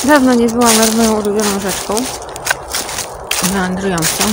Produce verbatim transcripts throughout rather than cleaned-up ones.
Dawno nie byłam nad moją ulubioną rzeczką meandrującą.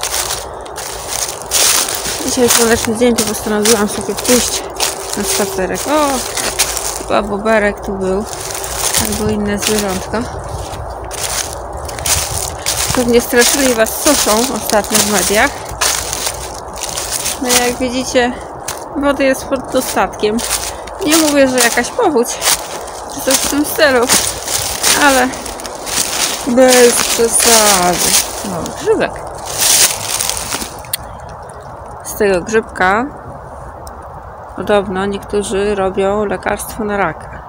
Dzisiaj słoneczny dzień, to postanowiłam sobie pójść na spacerek. O, chyba boberek tu był, albo inne zwierzątka. Pewnie straszyli was suszą ostatnio w mediach. No jak widzicie, wody jest pod dostatkiem. Nie mówię, że jakaś powódź, czy coś w tym stylu, ale bez przesady. No, grzybek. Z tego grzybka podobno niektórzy robią lekarstwo na raka.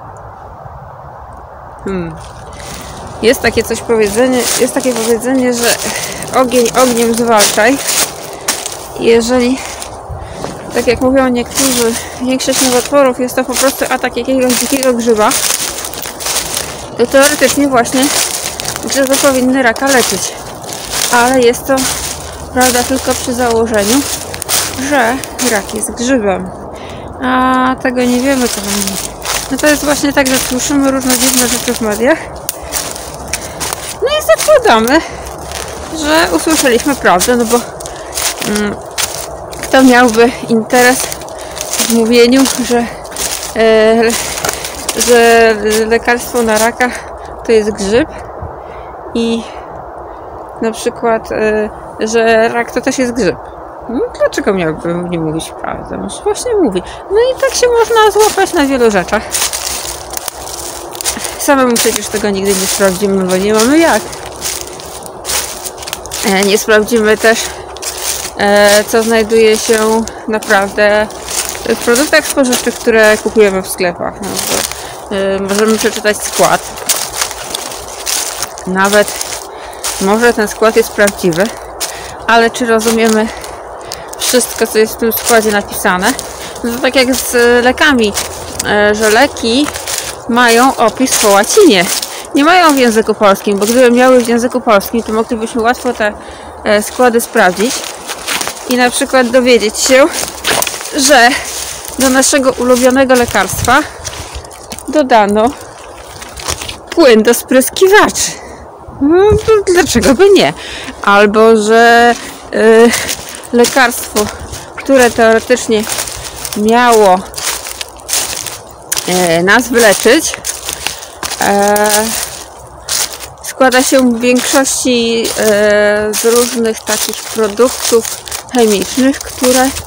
Hmm. Jest takie coś powiedzenie, jest takie powiedzenie, że ogień ogniem zwalczaj. Jeżeli, tak jak mówią niektórzy, większość nowotworów jest to po prostu atak jakiegoś dzikiego grzyba, to teoretycznie właśnie grzyby powinny raka leczyć. Ale jest to prawda tylko przy założeniu, że rak jest grzybem. A tego nie wiemy, co będzie. No to jest właśnie tak, że słyszymy różne dziwne rzeczy w mediach. No i zakładamy, że usłyszeliśmy prawdę, no bo mm, kto miałby interes w mówieniu, że, e, że lekarstwo na raka to jest grzyb i na przykład, e, że rak to też jest grzyb. No, dlaczego miałbym nie mówić prawdę? Może właśnie mówi. No i tak się można złapać na wielu rzeczach. Samemu przecież tego nigdy nie sprawdzimy, bo nie mamy jak. E, nie sprawdzimy też, e, co znajduje się naprawdę w produktach spożywczych, które kupujemy w sklepach. No, bo, e, możemy przeczytać skład. Nawet może ten skład jest prawdziwy, ale czy rozumiemy wszystko, co jest w tym składzie napisane? No to tak jak z lekami, e, że leki mają opis po łacinie. Nie mają w języku polskim, bo gdyby miały w języku polskim, to moglibyśmy łatwo te e, składy sprawdzić i na przykład dowiedzieć się, że do naszego ulubionego lekarstwa dodano płyn do spryskiwaczy. No, dlaczego by nie? Albo, że e, lekarstwo, które teoretycznie miało e, nas wyleczyć, e, składa się w większości e, z różnych takich produktów chemicznych, które e,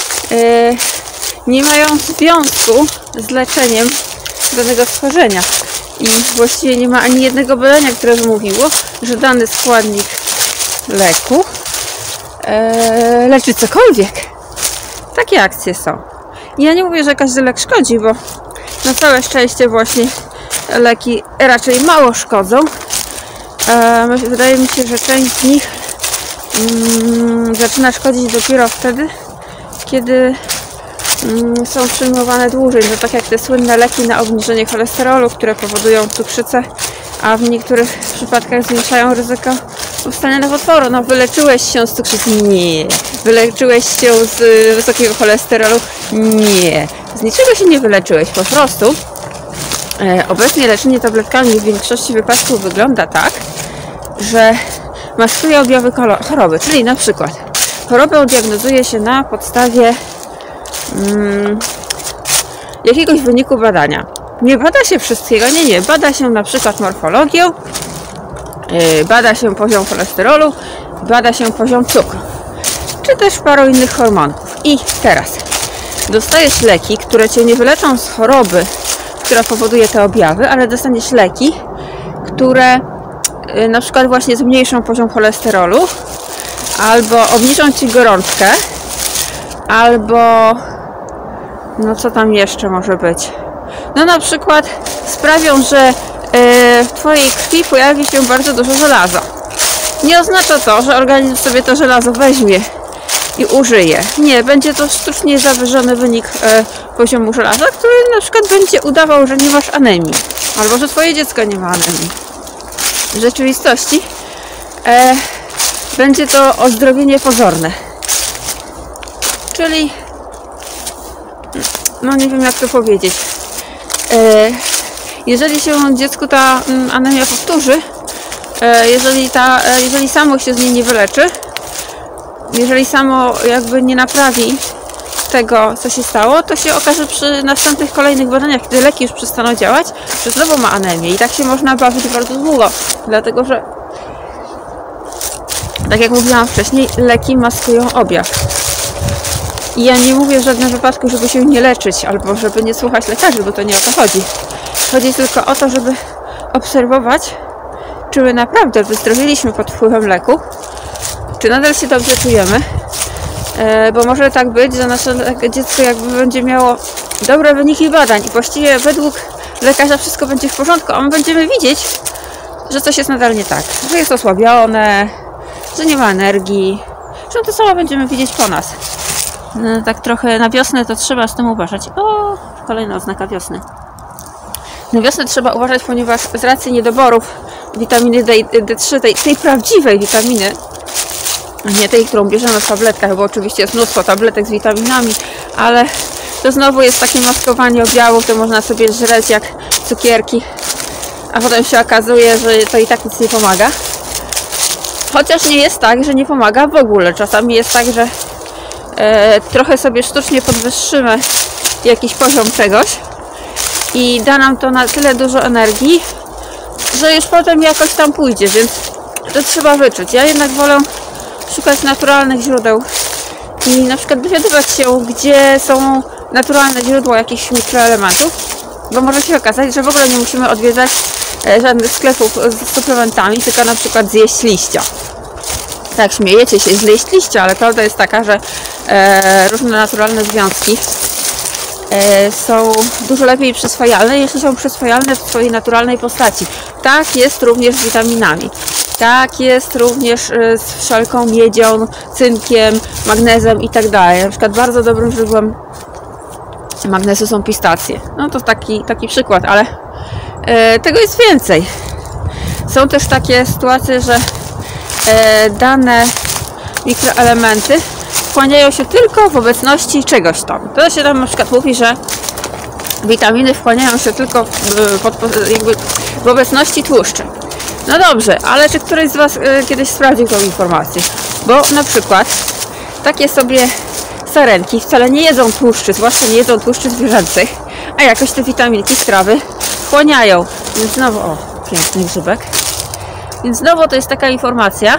nie mają związku z leczeniem danego schorzenia. I właściwie nie ma ani jednego badania, które by mówiło, że dany składnik leku e, leczy cokolwiek. Takie akcje są. Ja nie mówię, że każdy lek szkodzi, bo na całe szczęście właśnie leki raczej mało szkodzą. E, wydaje mi się, że część z nich mm, zaczyna szkodzić dopiero wtedy, kiedy mm, są przyjmowane dłużej. No tak jak te słynne leki na obniżenie cholesterolu, które powodują cukrzycę, a w niektórych przypadkach zwiększają ryzyko powstania nowotworu. No, wyleczyłeś się z cukrzycy? Nie. Wyleczyłeś się z wysokiego cholesterolu? Nie. Z niczego się nie wyleczyłeś. Po prostu e, obecnie leczenie tabletkami w większości wypadków wygląda tak, że maskuje objawy choroby. Czyli na przykład chorobę diagnozuje się na podstawie mm, jakiegoś wyniku badania. Nie bada się wszystkiego, nie, nie. Bada się na przykład morfologię, yy, bada się poziom cholesterolu, bada się poziom cukru, czy też paru innych hormonów. I teraz dostajesz leki, które cię nie wyleczą z choroby, która powoduje te objawy, ale dostaniesz leki, które yy, na przykład właśnie zmniejszą poziom cholesterolu, albo obniżą ci gorączkę, albo no co tam jeszcze może być? No na przykład sprawią, że yy, w twojej krwi pojawi się bardzo dużo żelaza. Nie oznacza to, że organizm sobie to żelazo weźmie i użyje. Nie, będzie to sztucznie zawyżony wynik yy, poziomu żelaza, który na przykład będzie udawał, że nie masz anemii. Albo, że twoje dziecko nie ma anemii. W rzeczywistości yy, będzie to ozdrowienie pozorne. Czyli no nie wiem jak to powiedzieć. Jeżeli się dziecku ta anemia powtórzy, jeżeli, ta, jeżeli samo się z niej nie wyleczy, jeżeli samo jakby nie naprawi tego, co się stało, to się okaże przy następnych kolejnych badaniach, kiedy leki już przestaną działać, że znowu ma anemię i tak się można bawić bardzo długo, dlatego że tak jak mówiłam wcześniej, leki maskują objaw. I ja nie mówię w żadnym wypadku, żeby się nie leczyć albo żeby nie słuchać lekarzy, bo to nie o to chodzi. Chodzi tylko o to, żeby obserwować, czy my naprawdę wyzdrowiliśmy pod wpływem leku, czy nadal się dobrze czujemy, e, bo może tak być, że nasze dziecko jakby będzie miało dobre wyniki badań i właściwie według lekarza wszystko będzie w porządku, a my będziemy widzieć, że coś jest nadal nie tak, że jest osłabione, że nie ma energii, że to samo będziemy widzieć po nas. No, tak trochę na wiosnę to trzeba z tym uważać. O, kolejna oznaka wiosny. Na wiosnę trzeba uważać, ponieważ z racji niedoborów witaminy D trzy, tej, tej prawdziwej witaminy, a nie tej, którą bierzemy w tabletkach, bo oczywiście jest mnóstwo tabletek z witaminami, ale to znowu jest takie maskowanie objawów, to można sobie żreć jak cukierki, a potem się okazuje, że to i tak nic nie pomaga. Chociaż nie jest tak, że nie pomaga w ogóle. Czasami jest tak, że e, trochę sobie sztucznie podwyższymy jakiś poziom czegoś i da nam to na tyle dużo energii, że już potem jakoś tam pójdzie, więc to trzeba wyczuć. Ja jednak wolę szukać naturalnych źródeł i na przykład dowiadywać się, gdzie są naturalne źródła jakichś mikroelementów, bo może się okazać, że w ogóle nie musimy odwiedzać żadnych sklepów z suplementami, tylko na przykład zjeść liścia. Tak, śmiejecie się, zjeść liścia, ale prawda jest taka, że e, różne naturalne związki e, są dużo lepiej przyswajalne, jeśli są przyswajalne w swojej naturalnej postaci. Tak jest również z witaminami. Tak jest również z wszelką miedzią, cynkiem, magnezem i tak dalej. Na przykład bardzo dobrym źródłem magnezu są pistacje. No to taki, taki przykład, ale e, tego jest więcej. Są też takie sytuacje, że e, dane mikroelementy wchłaniają się tylko w obecności czegoś tam. To się tam na przykład mówi, że witaminy wchłaniają się tylko w, pod, jakby w obecności tłuszczy. No dobrze, ale czy któryś z Was y, kiedyś sprawdził tą informację? Bo na przykład takie sobie sarenki wcale nie jedzą tłuszczy, zwłaszcza nie jedzą tłuszczy zwierzęcych, a jakoś te witaminki z trawy wchłaniają. Więc znowu, o, piękny grzybek. Więc znowu to jest taka informacja,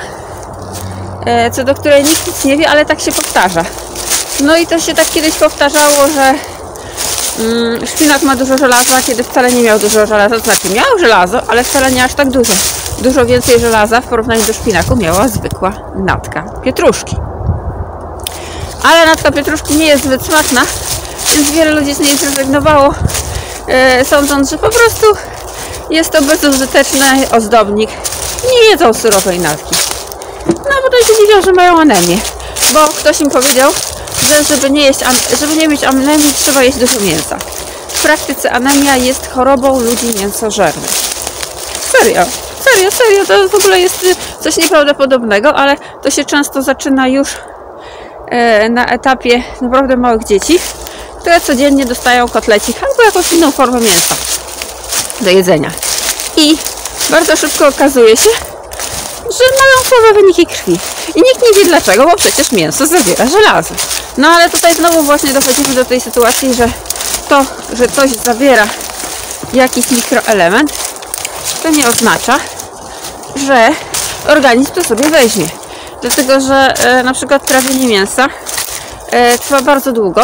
e, co do której nikt nic nie wie, ale tak się powtarza. No i to się tak kiedyś powtarzało, że mm, szpinak ma dużo żelaza, kiedy wcale nie miał dużo żelaza. To znaczy miał żelazo, ale wcale nie aż tak dużo. Dużo więcej żelaza w porównaniu do szpinaku miała zwykła natka pietruszki. Ale natka pietruszki nie jest zbyt smaczna, więc wiele ludzi z niej zrezygnowało, e, sądząc, że po prostu jest to bezużyteczny ozdobnik. Nie jedzą surowej natki. No bo to się dziwią, że mają anemię, bo ktoś im powiedział, że żeby nie, jeść, żeby nie mieć anemii, trzeba jeść dużo mięsa. W praktyce anemia jest chorobą ludzi mięsożernych. Serio, serio, serio, to w ogóle jest coś nieprawdopodobnego, ale to się często zaczyna już e, na etapie naprawdę małych dzieci, które codziennie dostają kotlecik albo jakąś inną formę mięsa do jedzenia. I bardzo szybko okazuje się, że mają słabe wyniki krwi. I nikt nie wie dlaczego, bo przecież mięso zawiera żelazo. No ale tutaj znowu właśnie dochodzimy do tej sytuacji, że to, że coś zawiera jakiś mikroelement, to nie oznacza, że organizm to sobie weźmie. Dlatego, że e, na przykład trawienie mięsa e, trwa bardzo długo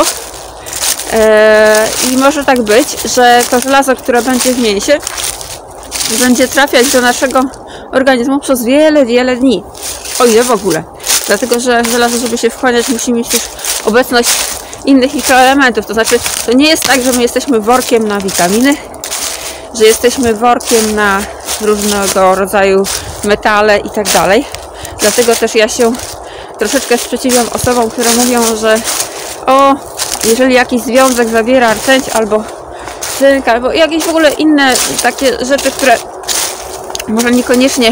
e, i może tak być, że to żelazo, które będzie w mięsie, będzie trafiać do naszego organizmu przez wiele, wiele dni. O ile w ogóle. Dlatego, że żelazo, żeby się wchłaniać, musi mieć też obecność innych mikroelementów. To znaczy, to nie jest tak, że my jesteśmy workiem na witaminy, że jesteśmy workiem na różnego rodzaju metale i tak dalej. Dlatego też ja się troszeczkę sprzeciwiam osobom, które mówią, że o, jeżeli jakiś związek zawiera rtęć albo cynk, albo jakieś w ogóle inne takie rzeczy, które może niekoniecznie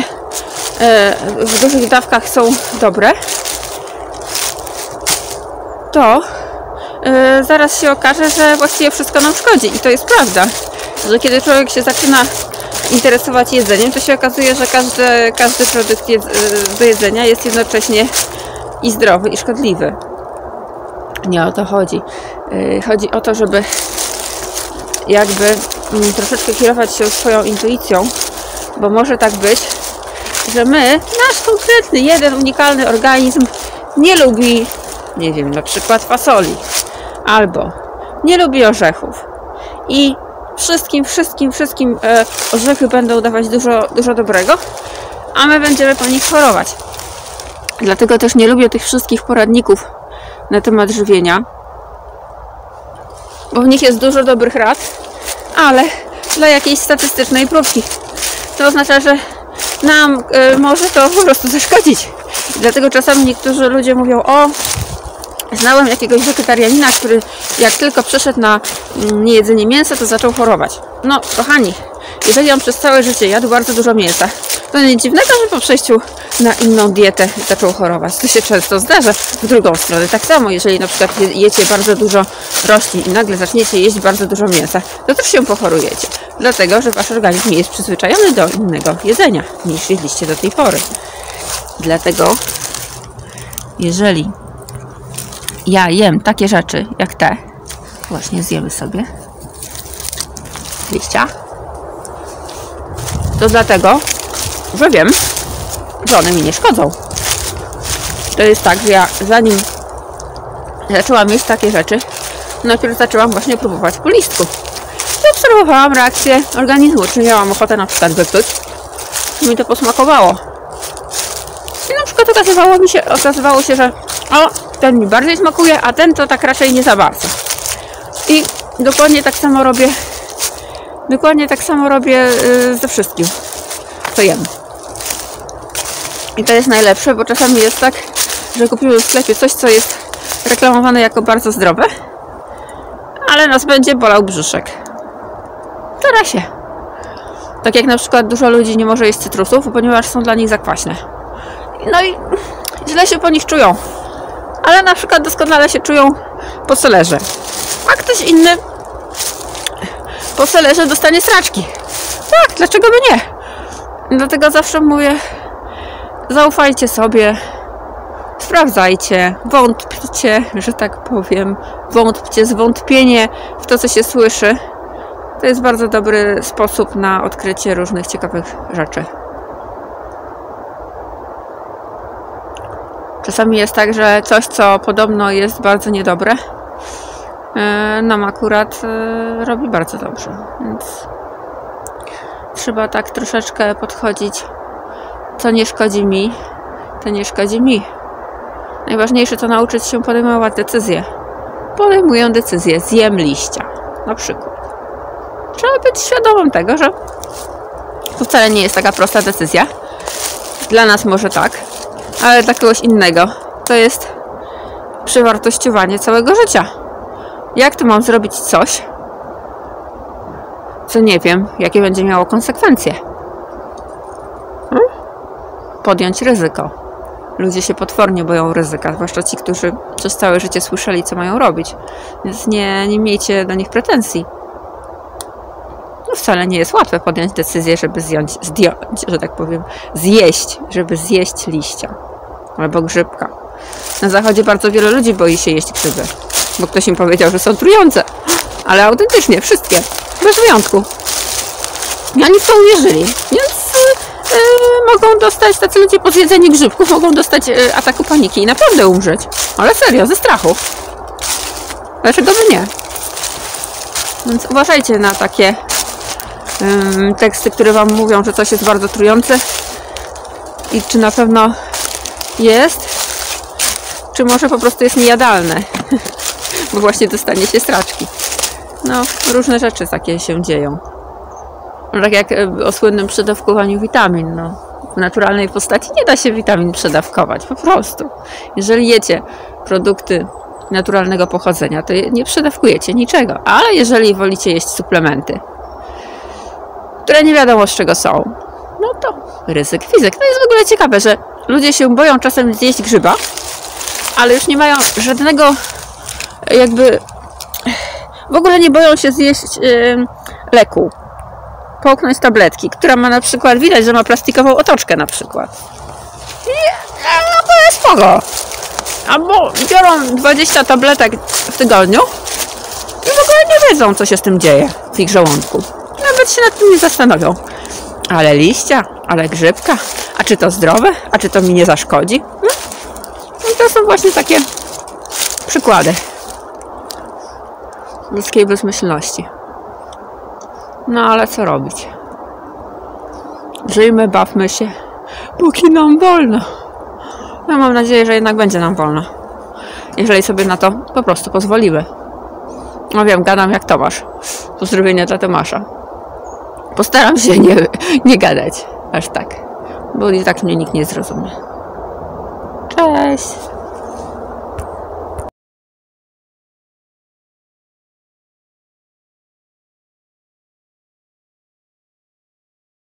w dużych dawkach są dobre, to zaraz się okaże, że właściwie wszystko nam szkodzi. I to jest prawda. że kiedy człowiek się zaczyna interesować jedzeniem, to się okazuje, że każdy, każdy produkt jedz do jedzenia jest jednocześnie i zdrowy, i szkodliwy. Nie o to chodzi. Chodzi o to, żeby jakby troszeczkę kierować się swoją intuicją, bo może tak być, że my, nasz konkretny, jeden unikalny organizm nie lubi, nie wiem, na przykład fasoli, albo nie lubi orzechów i wszystkim, wszystkim, wszystkim e, orzechy będą dawać dużo, dużo dobrego, a my będziemy po nich chorować. Dlatego też nie lubię tych wszystkich poradników na temat żywienia, bo w nich jest dużo dobrych rad, ale dla jakiejś statystycznej próbki. To oznacza, że nam y, może to po prostu zaszkodzić. Dlatego czasami niektórzy ludzie mówią: o, znałem jakiegoś wegetarianina, który jak tylko przeszedł na mm, niejedzenie mięsa, to zaczął chorować. No, kochani, jeżeli on przez całe życie jadł bardzo dużo mięsa, to nic dziwnego, że po przejściu na inną dietę zaczął chorować. To się często zdarza. W drugą stronę tak samo, jeżeli na przykład jecie bardzo dużo roślin i nagle zaczniecie jeść bardzo dużo mięsa, to też się pochorujecie. Dlatego, że wasz organizm nie jest przyzwyczajony do innego jedzenia, niż jedliście do tej pory. Dlatego, jeżeli ja jem takie rzeczy jak te, właśnie zjemy sobie liścia, to dlatego, że wiem, że one mi nie szkodzą. To jest tak, że ja zanim zaczęłam jeść takie rzeczy, najpierw zaczęłam właśnie próbować po listku. I obserwowałam reakcję organizmu, czy miałam ochotę na przykład wypluć. Mi to posmakowało. I na przykład okazywało mi się, okazywało się, że o, ten mi bardziej smakuje, a ten to tak raczej nie za bardzo. I dokładnie tak samo robię, dokładnie tak samo robię yy, ze wszystkim, co jem. I to jest najlepsze, bo czasami jest tak, że kupimy w sklepie coś, co jest reklamowane jako bardzo zdrowe, ale nas będzie bolał brzuszek. To da się. Tak jak na przykład dużo ludzi nie może jeść cytrusów, ponieważ są dla nich za kwaśne. No i źle się po nich czują. Ale na przykład doskonale się czują po selerze. A ktoś inny po selerze dostanie sraczki. Tak, dlaczego by nie? Dlatego zawsze mówię: zaufajcie sobie, sprawdzajcie, wątpcie, że tak powiem, wątpcie, zwątpienie w to, co się słyszy. To jest bardzo dobry sposób na odkrycie różnych ciekawych rzeczy. Czasami jest tak, że coś, co podobno jest bardzo niedobre, nam akurat robi bardzo dobrze. Więc trzeba tak troszeczkę podchodzić, co nie szkodzi mi, to nie szkodzi mi. Najważniejsze to nauczyć się podejmować decyzje. Podejmuję decyzję, zjem liścia, na przykład. Trzeba być świadomym tego, że to wcale nie jest taka prosta decyzja. Dla nas może tak, ale dla kogoś innego to jest przewartościowanie całego życia. Jak tu mam zrobić coś, co nie wiem, jakie będzie miało konsekwencje? Hmm? Podjąć ryzyko. Ludzie się potwornie boją ryzyka, zwłaszcza ci, którzy przez całe życie słyszeli, co mają robić. Więc nie, nie miejcie do nich pretensji. No wcale nie jest łatwe podjąć decyzję, żeby zjąć, zdjąć, że tak powiem, zjeść, żeby zjeść liścia albo grzybka. Na zachodzie bardzo wiele ludzi boi się jeść grzyby, bo ktoś im powiedział, że są trujące. Ale autentycznie, wszystkie, bez wyjątku. I oni w to uwierzyli, więc yy, mogą dostać, tacy ludzie po zjedzeniu grzybków mogą dostać yy, ataku paniki i naprawdę umrzeć. Ale serio, ze strachu. Dlaczego by nie? Więc uważajcie na takie yy, teksty, które wam mówią, że coś jest bardzo trujące i czy na pewno jest, czy może po prostu jest niejadalne, bo właśnie dostanie się straczki. No, różne rzeczy takie się dzieją. Tak jak o słynnym przedawkowaniu witamin. No, w naturalnej postaci nie da się witamin przedawkować, po prostu. Jeżeli jecie produkty naturalnego pochodzenia, to nie przedawkujecie niczego. Ale jeżeli wolicie jeść suplementy, które nie wiadomo z czego są, no to ryzyk fizyk. To jest w ogóle ciekawe, że ludzie się boją czasem zjeść grzyba, ale już nie mają żadnego jakby... W ogóle nie boją się zjeść yy, leku. Połknąć tabletki, która ma na przykład, widać, że ma plastikową otoczkę na przykład. I no to jest spoko. Albo biorą dwadzieścia tabletek w tygodniu i w ogóle nie wiedzą, co się z tym dzieje w ich żołądku. Nawet się nad tym nie zastanowią. Ale liścia, ale grzybka, a czy to zdrowe, a czy to mi nie zaszkodzi? No, i to są właśnie takie przykłady ludzkiej bezmyślności. No ale co robić? Żyjmy, bawmy się, póki nam wolno. No mam nadzieję, że jednak będzie nam wolno. Jeżeli sobie na to po prostu pozwolimy. No wiem, gadam jak Tomasz. Pozdrowienia dla Tomasza. Postaram się nie, nie gadać aż tak, bo i tak mnie nikt nie zrozumie. Cześć!